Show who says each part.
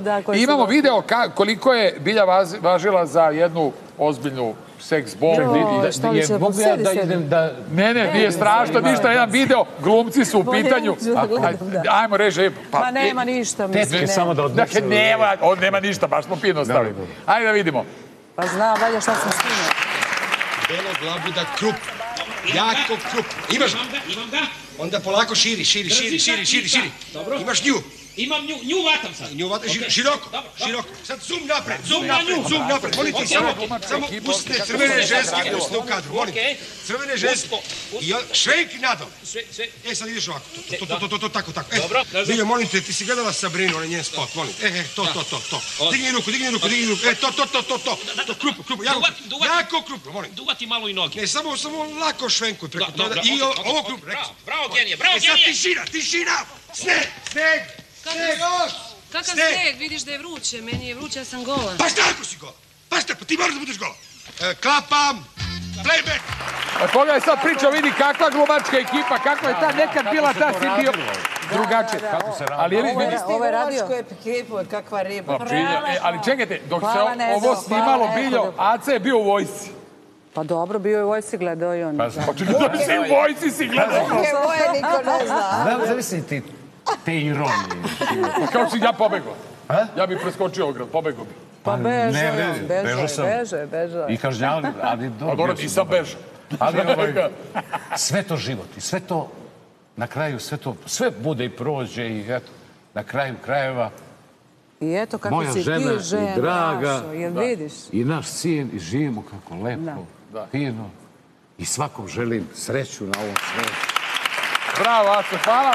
Speaker 1: I imamo video koliko je Bilja važila za jednu ozbiljnu seks bombu.
Speaker 2: Mogu ja da idem da...
Speaker 1: Ne, nije strašno, ništa, jedan video, glumci su u pitanju. Ajmo reći...
Speaker 3: Pa nema ništa, mislim.
Speaker 2: Tetke samo da odnese.
Speaker 1: On nema ništa, baš smo pino stavili. Ajde da vidimo.
Speaker 3: Pa znam, valja šta sam skinula.
Speaker 4: Belog labuda krup. Jako krup. Imaš ga? Imam ga. Onda polako širi. Dobro. Imaš nju.
Speaker 5: Imam nju vatam sad.
Speaker 4: Nju vatam, široko. Sad zoom napred. Molim ti, samo pustite crvene ženske usne u kadru. Molim te. Crvene ženske. I švenk nadom. Sad ideš ovako. To, tako.
Speaker 5: Dobro.
Speaker 4: Biljo, molim te, ti si gledala Sabrinu, onaj njen spot, molim. To. Digni ruku. To, krupo. Jako krupo, molim.
Speaker 5: Duvati malo i noge.
Speaker 4: Ne, samo lako švenkuj preko toga. I ovo krupo, rekao sam.
Speaker 5: Bravo, genije.
Speaker 4: Sad tišina. Sneg.
Speaker 6: Kakav sneg, vidiš da je vruće, meni je vruće, ja sam gola.
Speaker 4: Pa šta ako si gola? Pa ti moraš da budeš gola. Klapam, playback.
Speaker 1: Pogledaj sad priča, vidi kakva glumačka ekipa, kakva je ta nekad bila, ta si bio drugačije. Ali
Speaker 3: Ovo je radio. Ekipu, kakva riba.
Speaker 1: Ali čekajte, dok se ovo snimalo Biljo, Aca je bio u vojsci.
Speaker 3: Pa dobro, bio je u vojsci, gledao i on.
Speaker 1: Pa čekaj, si u vojsci si gledao.
Speaker 3: Ovo je niko ne zna.
Speaker 2: Zamislite te ironije.
Speaker 1: Kao si ja pobegao. Ja bih preskočio ograd, pobegao bi.
Speaker 3: Pa beže.
Speaker 2: I kažnjavali, ali
Speaker 1: dobro. Dobro, nisam bežao.
Speaker 2: Ali sve to život i sve to, na kraju sve bude i prođe i eto, na kraju krajeva
Speaker 3: i eto kako si ti žena
Speaker 2: i draga
Speaker 3: jel vidiš?
Speaker 2: I naš sin i živimo kako lepo, fino i svakom želim sreću na ovom svijetu.
Speaker 1: Bravo, Aco, hvala.